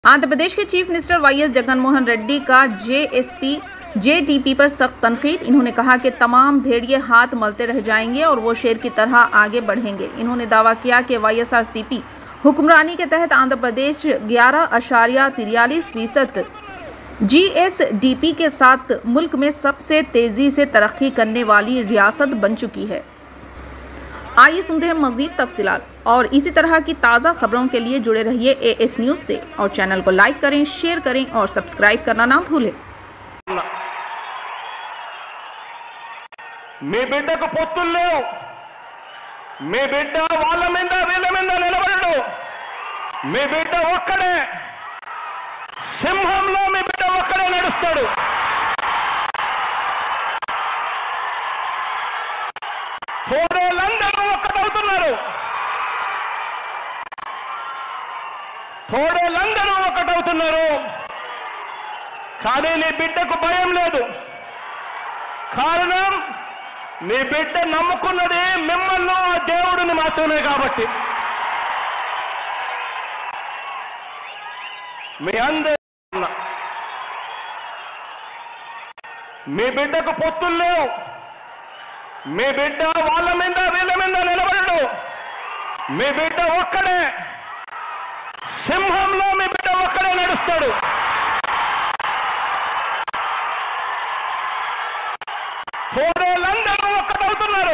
आंध्र प्रदेश के chief minister YS Jaganmohan Reddy का जेटीपी पर सख्त तनकीद। इन्होंने कहा कि तमाम भेड़िए हाथ मलते रह जाएंगे और वो शेर की तरह आगे बढ़ेंगे। इन्होंने दावा किया कि वाईएसआरसीपी हुक्मरानी के तहत आंध्र प्रदेश 11.43% जीएसडीपी के साथ मुल्क में सबसे तेजी से तरक्की करने वाली रियासत बन चुकी है। आइए सुनते हैं मजीद तफसीलात और इसी तरह की ताज़ा खबरों के लिए जुड़े रहिए एएस न्यूज़ से और चैनल को लाइक करें, शेयर करें और सब्सक्राइब करना ना भूलें। మీ బిడ్డకు పొత్తులు లేవు, మీ బిడ్డ వాళ్ళ మీద వీళ్ళ మీద నిలబడడు, మీ బిడ్డ ఒక్కడే సింహంలో మీ బిడ్డ ఒక్కడే నడుస్తాడు। తోడేలందరూ ఒక్కటవుతున్నారు, తోడేలందరూ ఒక్కటవుతున్నారు, కానీ నీ బిడ్డకు భయం లేదు। కారణం నీ బిడ్డ నమ్ముకున్నది మిమ్మల్ని ఆ దేవుడిని మాత్రమే కాబట్టి మీ అందరూ మీ బిడ్డకు పొత్తులు లేవు, మీ బిడ్డ వాళ్ళ మీద వీళ్ళ మీద నిలబడడు, మీ బిడ్డ ఒక్కడే సింహంలో మీ బిడ్డ ఒక్కడే నడుస్తాడు। తోడేలందరూ ఒక్కటవుతున్నారు,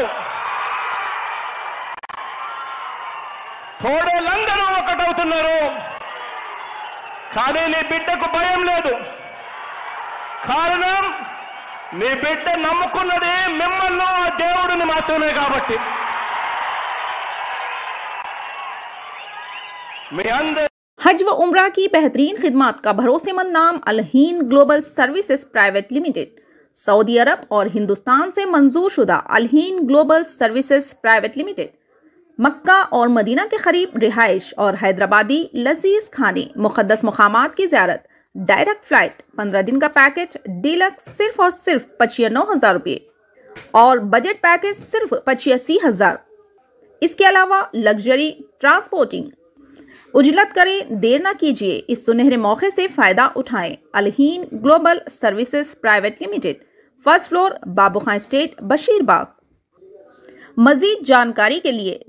తోడేలందరూ ఒక్కటవుతున్నారు, కానీ నీ బిడ్డకు భయం లేదు। కారణం నీ బిడ్డ నమ్ముకున్నది మిమ్మల్ని ఆ దేవుడిని మాత్రమే కాబట్టి మీ అందరూ हज व उम्रा की बेहतरीन खिदमत का भरोसेमंद नाम Alheen global services private limited, सऊदी अरब और हिंदुस्तान से मंजूर शुदा Alheen global services private limited मक्का और मदीना के करीब रिहाइश और हैदराबादी लजीज खाने, मुक़द्दस मुकामात की ज़ियारत, डायरेक्ट फ्लाइट, 15 दिन का पैकेज डीलक्स सिर्फ और सिर्फ 95,000 रुपये और बजट पैकेज सिर्फ 85,000। इसके अलावा लग्जरी ट्रांसपोर्टिंग। उजलत करें, देर न कीजिए, इस सुनहरे मौके से फ़ायदा उठाएं। Alheen global services private limited, first floor, Babu Khan estate, Basheerbagh. मजीद जानकारी के लिए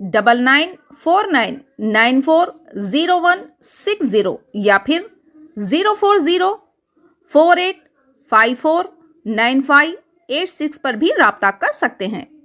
9949940160 या फिर 04048549586 पर भी राब्ता कर सकते हैं।